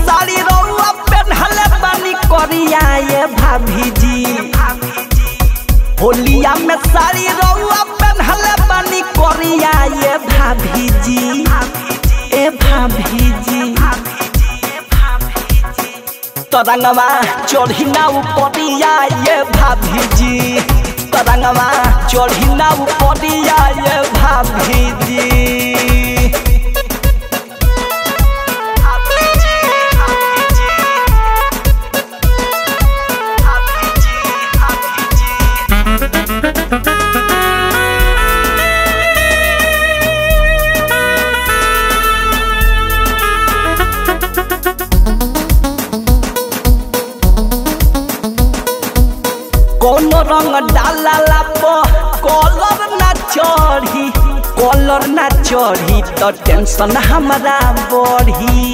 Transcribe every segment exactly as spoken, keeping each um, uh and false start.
साड़ी रउआ पेन्हले बानी करिया ये भाभी जी। होलिया में साड़ी रउआ पेन्हले बानी करिया ये भाभी जी। ए भाभी जी तरंगवा चढ़ी ना उपरिया ये भाभी जी। तरंगवा चढ़ी ना उपरिया ये भाभी जी। कोनो रंग डाला पो कलर ना चढ़ी, कलर ना चढ़ी तो टेंशन हमारा बढ़ी।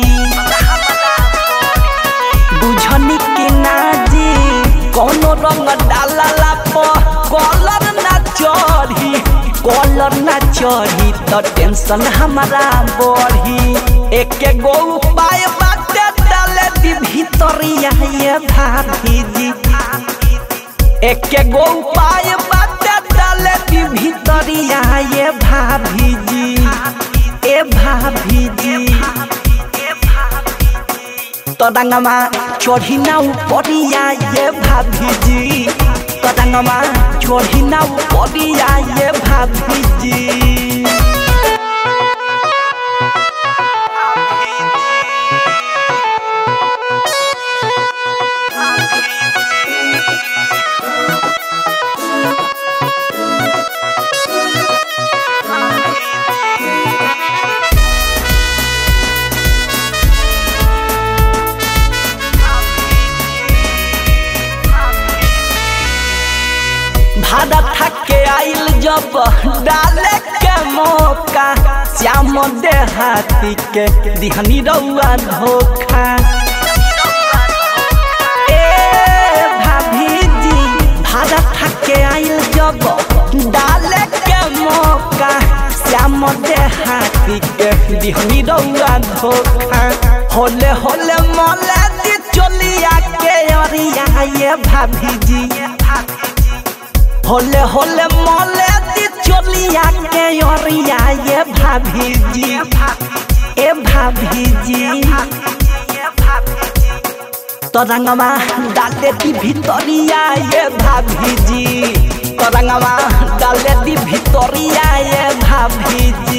बुझनी के ना जी कोनो रंग डाला पो कलर ना चढ़ी, कलर ना चढ़ी तो टेंशन हमारा बढ़ी। एक गो उपाय बाटे डाले दी भीतरिया ये भाभी जी। एक गो उपाय बाटे डाले दी भीतरिया ये भाभी जी। ए भाभी जी तरंगवा चढ़ी ना उपरिया ये भाभी जी। तरंगवा चढ़ी ना उपरिया ये भाभी जी। भाड़ा थके आइल जब डाले के मौका, श्याम देहाती के दिहनी रउआ धोखा। ए भाभी जी भाड़ा थके आइल जब डाले के मौका, श्याम देहाती के दिहनी रउआ धोखा। होले होले मोले दी चलिया के अरिया ये भाभी जी। होले होले मोले दी चलिया के अरिया ये भाभी जी। ए भाभी जी तरंगवा डाले दी भीतरिया ये भाभी जी। तरंगवा डाले दी भीतरिया ये भाभी जी।